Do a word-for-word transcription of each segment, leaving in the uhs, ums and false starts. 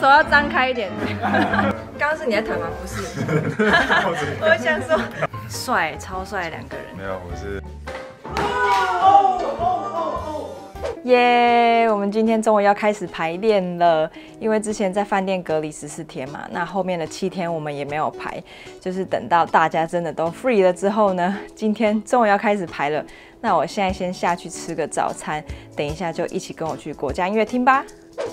手要张开一点。刚刚是你在弹吗？不是。我想说，帅，超帅两个人。 没有，我是。 耶！ yeah, 我们今天中午要开始排练了，因为之前在饭店隔离十四天嘛，那后面的七天我们也没有排，就是等到大家真的都 free 了之后呢，今天中午要开始排了。那我现在先下去吃个早餐，等一下就一起跟我去国家音乐厅吧。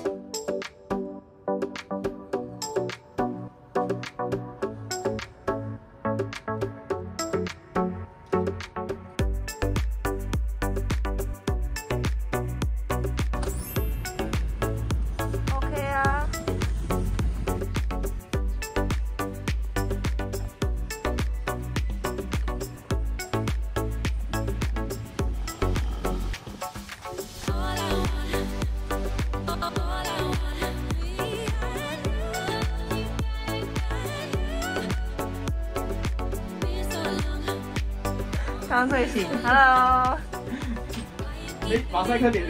刚睡醒 ，Hello。 哎，马赛克点。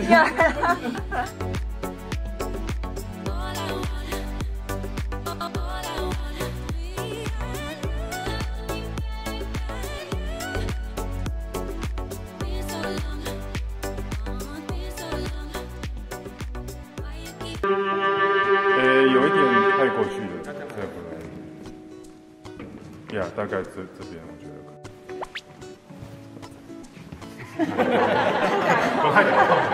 呃，有一点太过去了，太不容易。呀，大概这这边我觉得。 不太敢放。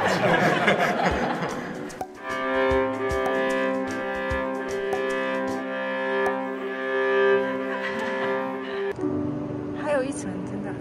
还有一层，真的。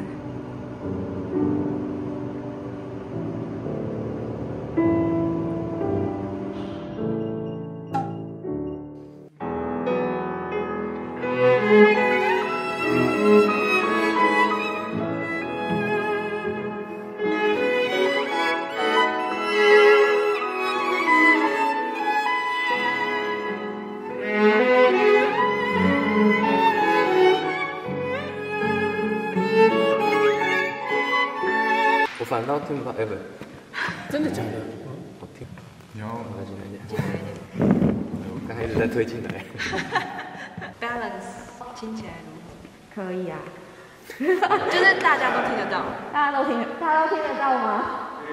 我反倒听不到 Evan， 真的假的？我听。 你要我来进来一点。我刚才一直在推进来。 Balance 听起来可以啊，就是大家都听得到，大家都听，大家都听得到吗？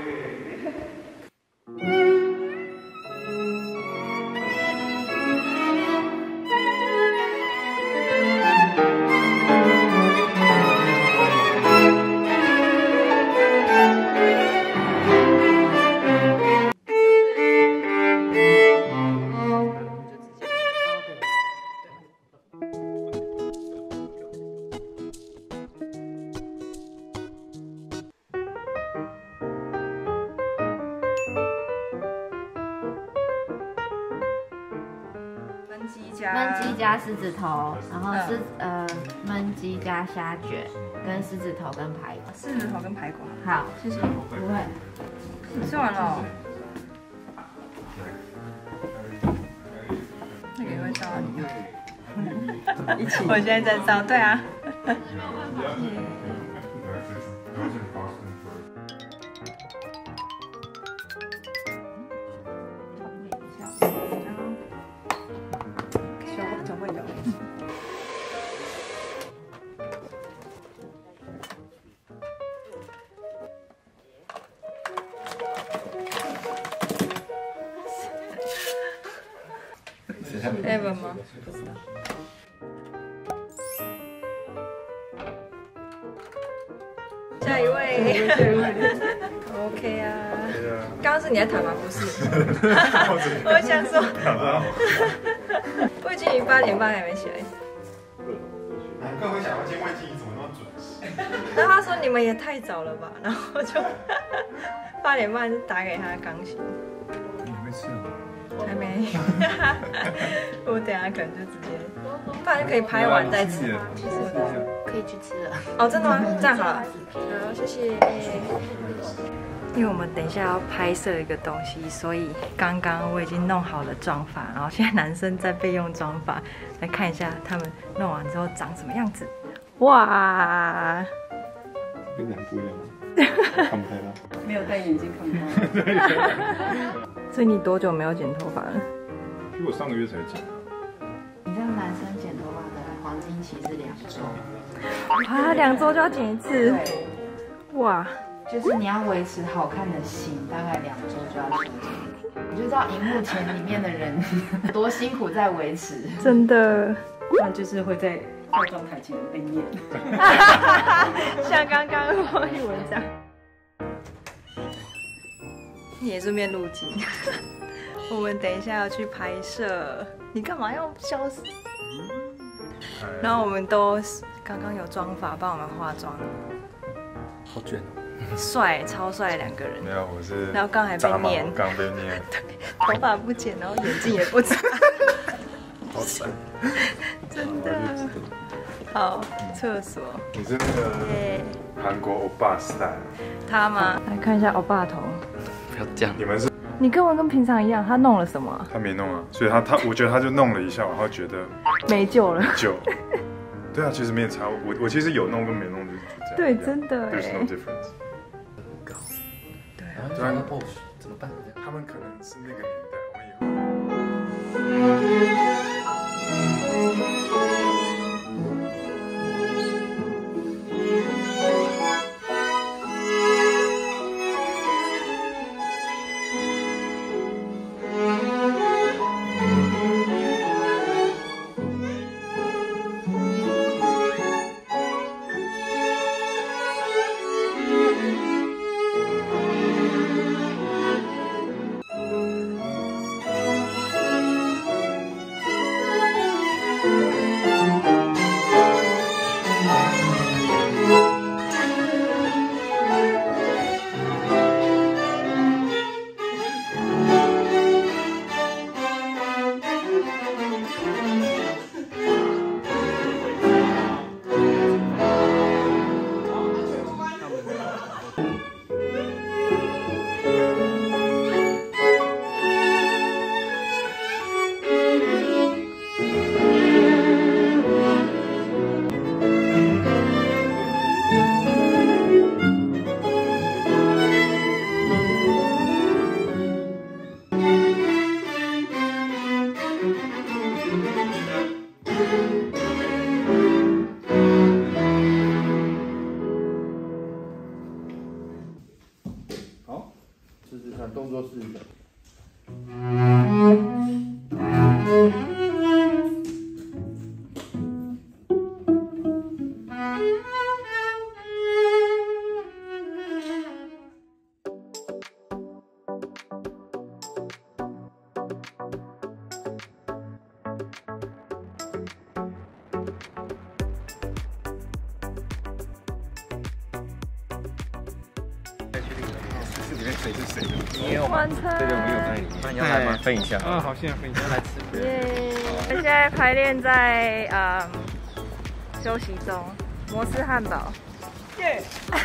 焖鸡加狮子头，然后是呃焖鸡加虾卷，跟狮子头跟排骨。 狮子头跟排骨。 好， 谢谢。 不会。 你吃完了？那个会照你。一起。我现在在照，对啊。Evan 吗？不知道。下一位。OK 啊。刚刚是你在弹吗？不是。我想说。我已经八点半还没起来。 难怪会想要今天魏静怡怎么那么准时。 然后他说你们也太早了吧，然后我就八点半打给他钢琴。 你还没吃吗？ 还没，我等下可能就直接，不然可以拍完再吃。 其实我可以去吃了。 哦，真的吗？这样好了。好，谢谢。因为我们等一下要拍摄一个东西，所以刚刚我已经弄好了妆发，然后现在男生在备用妆发，来看一下他们弄完之后长什么样子。哇！ 跟男不一样吗？看不太到。 没有戴眼镜看不到。 所以你多久没有剪头发了？ 因为我上个月才剪啊。 你知道男生剪头发的黄金期是两周， 啊，两周就要剪一次，哇！ 就是你要维持好看的型，大概两周就要修剪。你就知道荧幕前里面的人多辛苦在维持， 真的。 那就是会在化妆台前被念， 像刚刚黄一文这样。你也顺便录镜。我们等一下要去拍摄，你干嘛要消失？然后我们都刚刚有妆发帮我们化妆， 好卷哦。 帅，超帅两个人。 没有，我是。 然后刚还被念， 刚被念。 对，头发不剪，然后眼镜也不擦。 好惨。 真的。好，厕所。 你是那个韩国欧巴 style。 他吗？来看一下欧巴头。 不要这样。 你们是？ 你跟我跟平常一样，他弄了什么、啊？ 他没弄啊，所以他他，我觉得他就弄了一下，然后觉得没救了。 救。对啊，其实没有差。我我其实有弄跟没弄就这样。 对，真的。 There's no difference。 高。 对啊。 然后转个 pose 怎么办？ 他们可能是那个年代，我们以后。 动作试一下。 里面谁是谁的？ 你有吗？ 完成。 这个我们有在里面。那你要来吗？分一下。 啊，好，现在分一下来吃。 耶！我们现在排练在呃休息中，摩斯汉堡。耶！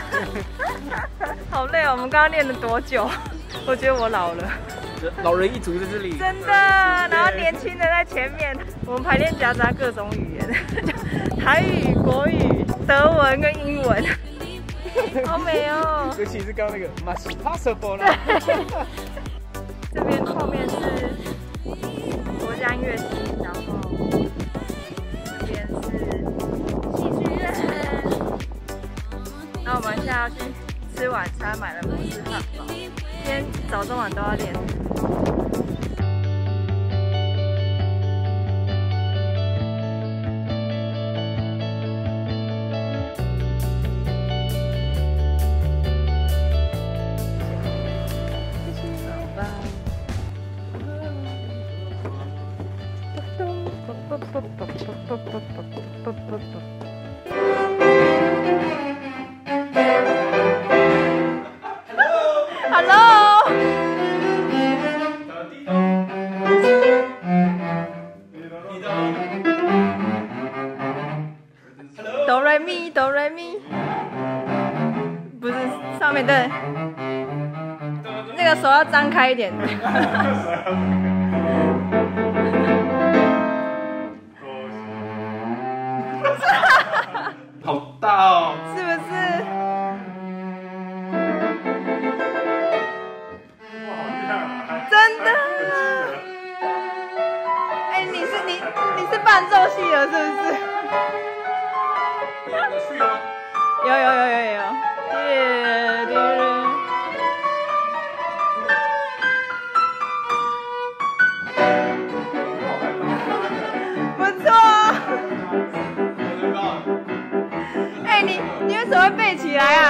好累哦，我们刚刚练了多久？我觉得我老了。 老人一族在这里。 真的，然后年轻的在前面。我们排练夹杂各种语言，台语、国语、德文跟英文。好美哦！ 尤其是刚刚那个 must possible 啦。 这边后面是国家音乐厅，然后这边是戏剧院。那我们现在要去吃晚餐，买了摩斯汉堡。今天早中晚都要练。Hello， 哆来咪，哆来咪，不是上面对，那个手要张开一点。 好大哦！ 是不是？真的。 戏了，是不是？有有有有有，耶耶。不错。哎、欸，你你为什么会背起来啊？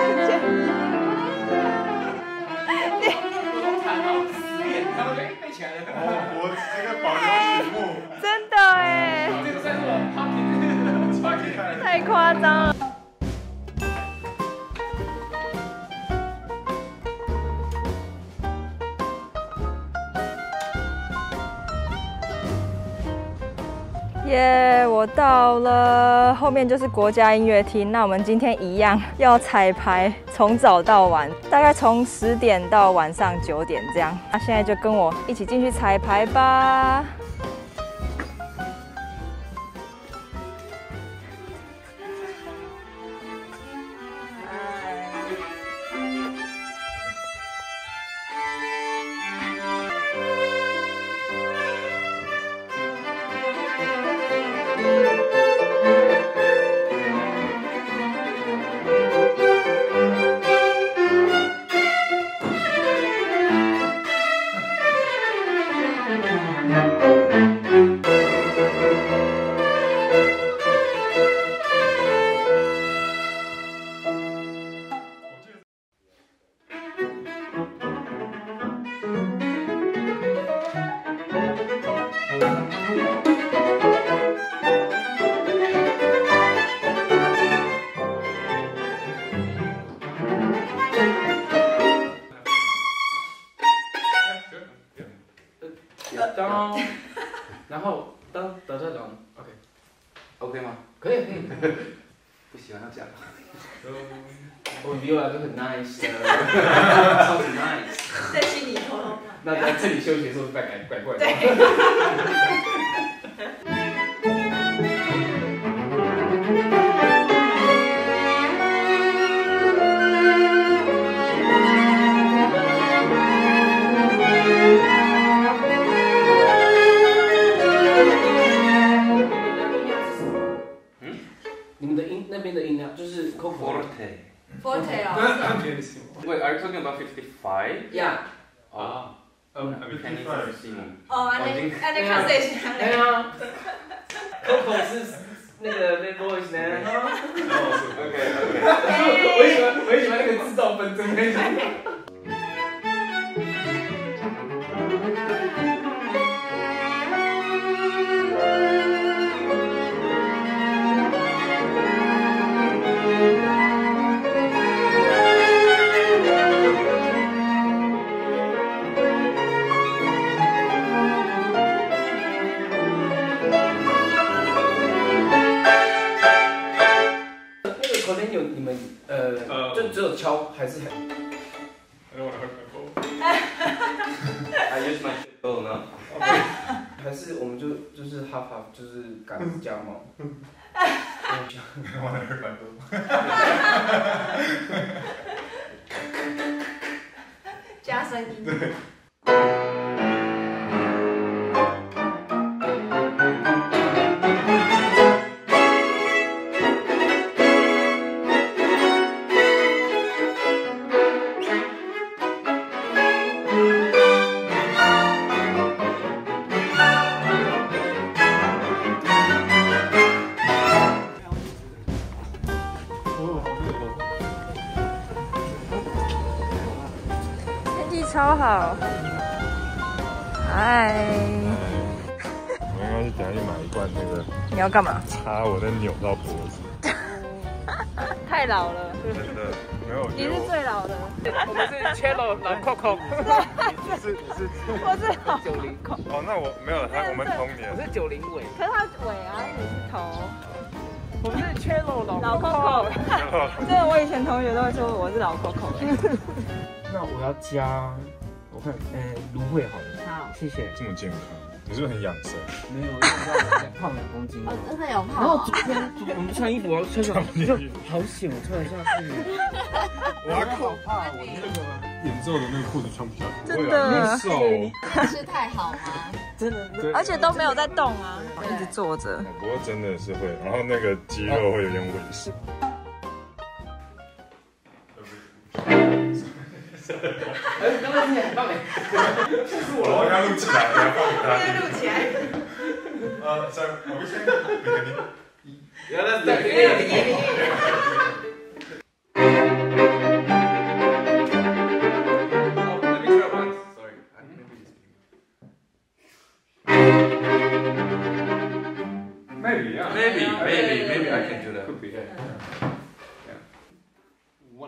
我这个保留曲目， 真的哎， 这个算是我 pocket， 太夸张了。耶，我到了，后面就是国家音乐厅。那我们今天一样要彩排，从早到晚，大概从十点到晚上九点这样。那现在就跟我一起进去彩排吧。 当，然后当等下讲 ，OK，OK 吗？可以可以。不喜欢要讲。我 view 来就很 nice 的，超级 nice。 在心里头。 那在这里休息的时候怪怪怪怪的。你们的音那边的音量就是 forte。forte 哦。 Wait, are you talking about fifty-five? Yeah. 啊，嗯 ，fifty-five。 哦，安尼安尼较细声嘞。 对啊。Coco 是那个 bad boys 呢。OK OK。我喜欢我喜欢那个制造纷争那种。有你们呃，就只有敲还是很 I don't want to hurt my bow. I use my bow 呢？还是我们就就是 half half 就是杆子加毛。 I don't want to hurt my bow. 加声音。 超好，嗨！ 我应该是等下去买一罐那个。 你要干嘛？ 擦我的扭到脖子。 太老了。 真的没有。 你是最老的。 我们是 Cello 老 Coco。 你是你是。 我是老九零。 哦，那我没有他，我们同年。 我是九零尾。 可是他尾啊，你是头。 我们是 Cello 老老 Coco。真的，我以前同学都会说我是老 Coco。 那我要加，我看，呃，芦荟好了。 好， 谢谢。 这么健康，你是不是很养生？ 没有，因为我胖两公斤。 哦，真的有胖。 然后昨天我们穿衣服，然后穿上就好险，我穿得下去。 我还好怕我那个演奏的那个裤子穿不下去。 真的。 瘦。 是太好吗？ 真真的， 而且都没有在动啊，一直坐着。 不过真的是会，然后那个肌肉会有点萎缩。 哎，刚刚你很棒哎， 是我，我刚录起来，你要放给他。 录起来。 呃，三，我们先每个你， 原来是这个。 Maybe, yeah. Maybe, maybe, maybe I can do that. Could be. Yeah. Yeah. One.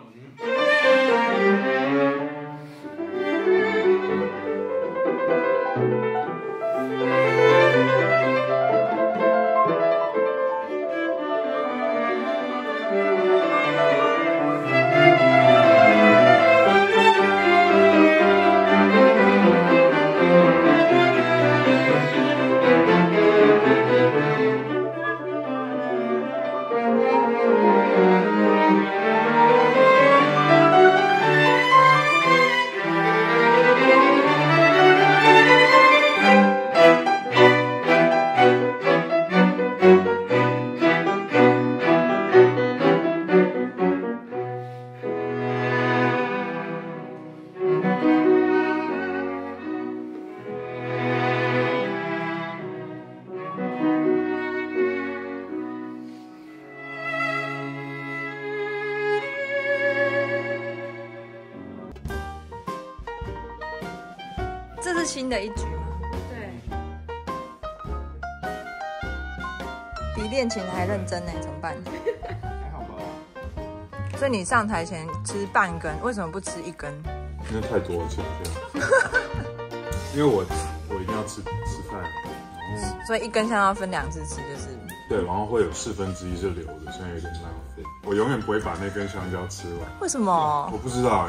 这是新的一局吗？ 对。 比练琴还认真呢，怎么办？ 还好吧。 所以你上台前吃半根，为什么不吃一根？ 因为太多了，吃不掉。因为我我一定要吃吃饭，然后所以一根香要分两次吃，就是对，然后会有四分之一是留的，所以有点浪费。我永远不会把那根香蕉吃完。 为什么？ 我不知道哎。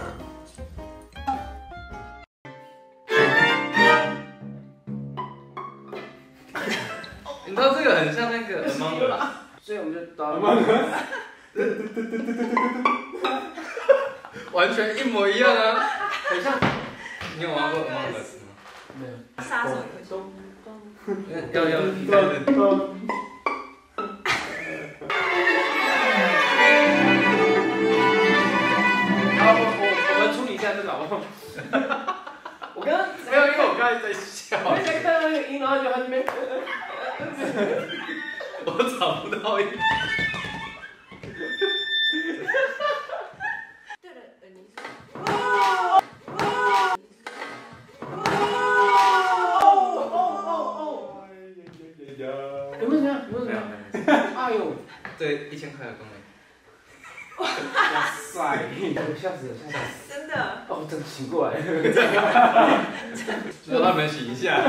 你知道这个很像那个 Among Us， 所以我们就打 Among Us， 完全一模一样啊，很像。你有玩过 Among Us 吗？没有。 杀手游戏。 要要一开始。好，我我我们处理一下这个好不好？我刚刚没有，因为我刚才在笑。我在看到那个音，然后就他那边。我找不到音。 对了，呃，你是。 有没有这样？有没有这样？哎呦，对，一千块的功能。哇塞！吓死了，吓死了！ 真的。 哦，真醒过来。就让他们洗一下。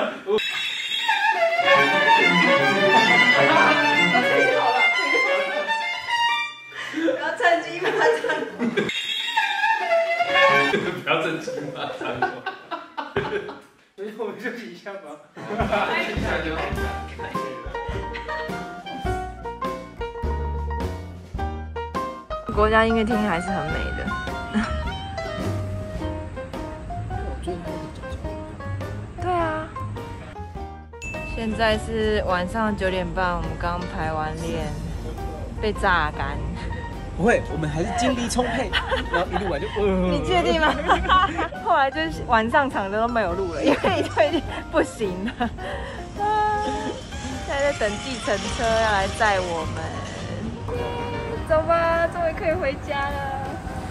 不要趁机马上。 不要趁机马上。所以我们休息一下吧。休息一下就好。 国家音乐厅还是很美的。对啊。现在是晚上九点半，我们刚排完练，被榨干。 不会，我们还是精力充沛，然后一录完就。呃、 你确定吗？后来就是晚上场的都没有录了，因为就已经不行了。啊！现在在等计程车要来载我们。走吧，终于可以回家了。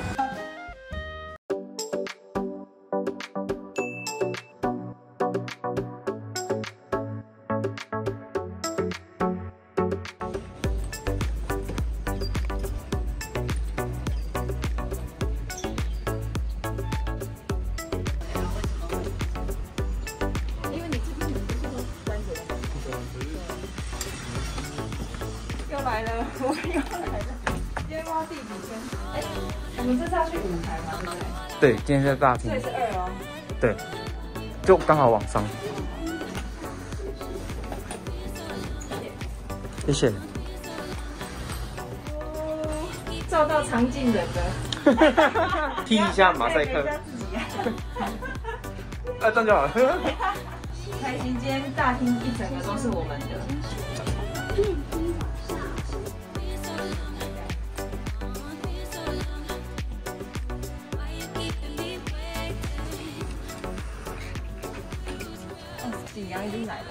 又来了，我又来了。今天挖第几天？哎，我们这是要去舞台吗？对不对？ 对，今天在大厅。 这是二哦。 对，就刚好往上。谢谢。 哦，照到常进人的。 踢一下马赛克。啊，这样就好了。 开心，今天大厅一整个都是我们的。哦，景阳已经来了。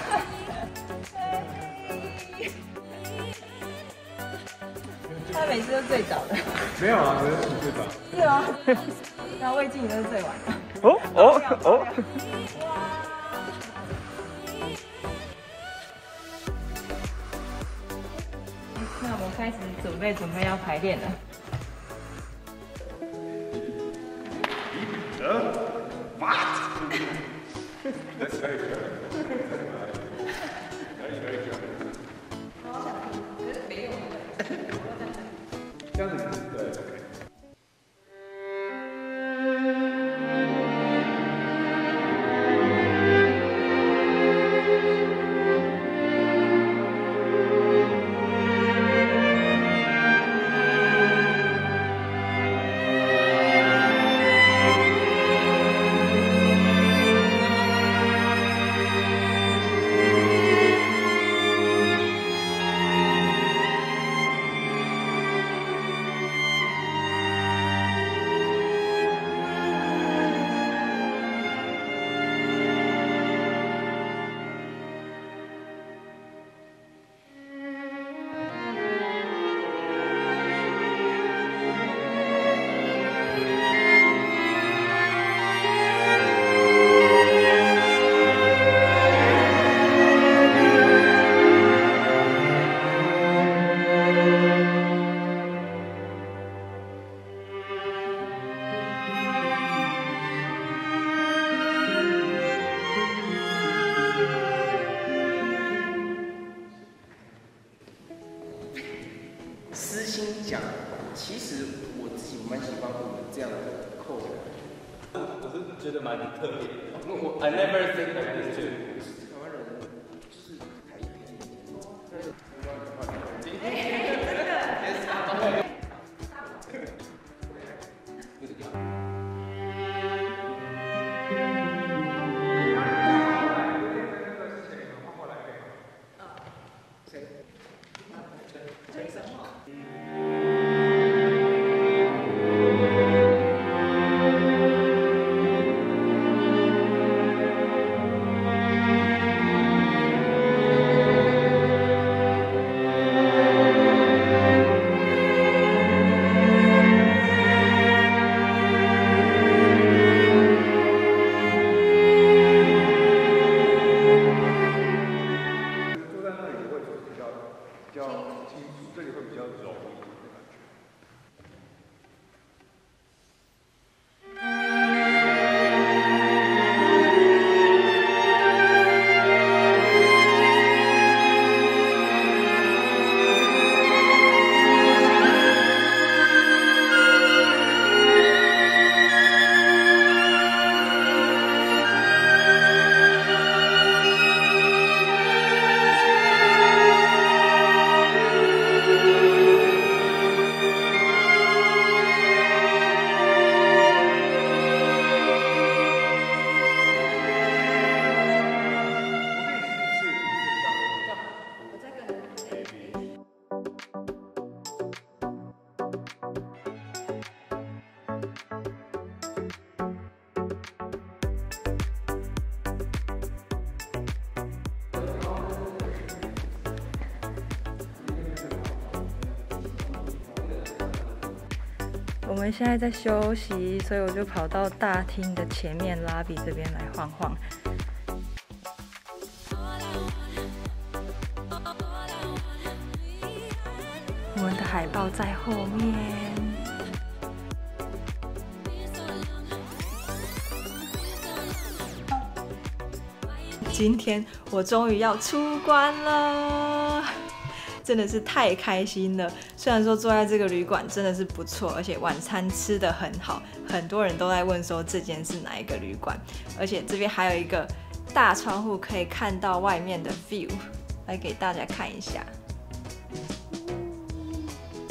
他每次都最早的。 没有啊，我是最早。 是吗？然后魏晋都是最晚的。 哦哦哦！ 那我们开始准备准备要排练了。 这样子对。 私心讲，其实我自己蛮喜欢我们这样的扣的。 我是觉得蛮特别的。 我 I never think like this too。 台湾人就是台一点我们现在在休息，所以我就跑到大厅的前面拉比这边来晃晃。我们的海报在后面。今天我终于要出关了。真的是太开心了！虽然说坐在这个旅馆真的是不错，而且晚餐吃得很好，很多人都在问说这间是哪一个旅馆，而且这边还有一个大窗户可以看到外面的 view， 来给大家看一下。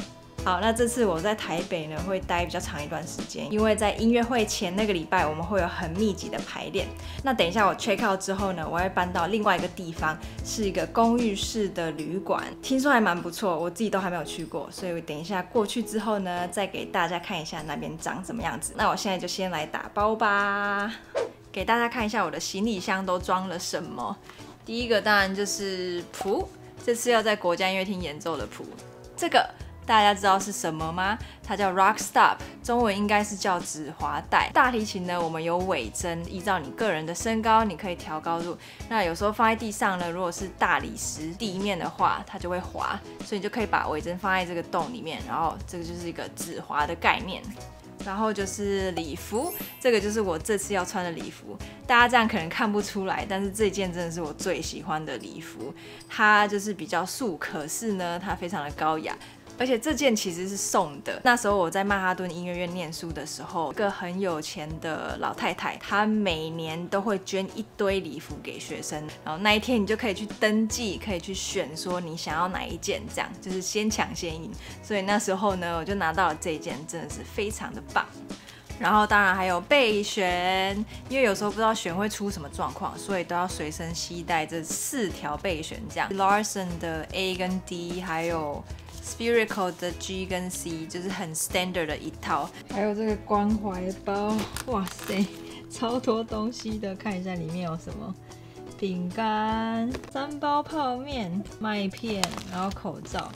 好，那这次我在台北呢会待比较长一段时间，因为在音乐会前那个礼拜我们会有很密集的排练。那等一下我 check out 之后呢，我会搬到另外一个地方，是一个公寓式的旅馆，听说还蛮不错，我自己都还没有去过，所以我等一下过去之后呢，再给大家看一下那边长什么样子。那我现在就先来打包吧，给大家看一下我的行李箱都装了什么。第一个当然就是谱，这次要在国家音乐厅演奏的谱，这个。大家知道是什么吗？它叫 Rock Stop， 中文应该是叫指滑带。大提琴呢，我们有尾针，依照你个人的身高，你可以调高度。那有时候放在地上呢，如果是大理石地面的话，它就会滑，所以你就可以把尾针放在这个洞里面，然后这个就是一个指滑的概念。然后就是礼服，这个就是我这次要穿的礼服。大家这样可能看不出来，但是这件真的是我最喜欢的礼服。它就是比较素，可是呢，它非常的高雅。而且这件其实是送的。那时候我在曼哈顿音乐院念书的时候，一个很有钱的老太太，她每年都会捐一堆礼服给学生，然后那一天你就可以去登记，可以去选说你想要哪一件，这样就是先抢先赢。所以那时候呢，我就拿到了这一件，真的是非常的棒。然后当然还有备选，因为有时候不知道选会出什么状况，所以都要随身携带这四条备选，这样 Larson 的 A 跟 D， 还有Spherical 的 G 跟 C， 就是很 standard 的一套。还有这个关怀包，哇塞，超多东西的，看一下里面有什么：饼干、三包泡面、麦片，然后口罩。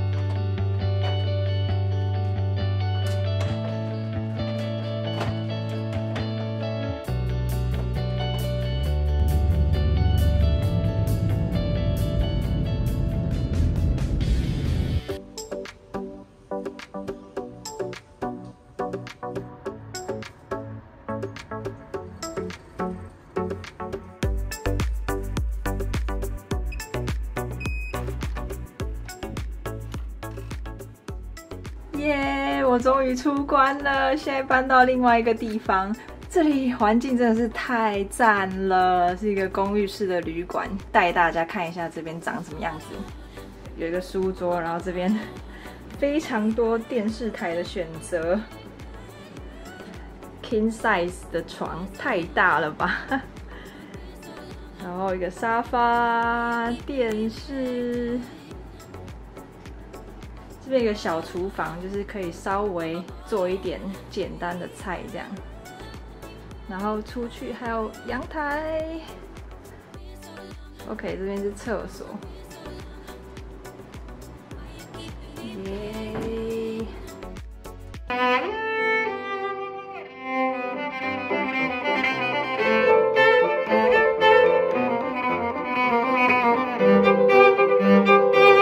耶！ 我终于出关了，现在搬到另外一个地方。这里环境真的是太赞了，是一个公寓式的旅馆。带大家看一下这边长什么样子。有一个书桌，然后这边非常多电视台的选择。King size 的床太大了吧？然后一个沙发、电视。这边有个小厨房，就是可以稍微做一点简单的菜这样。然后出去还有阳台。OK， 这边是厕所。耶！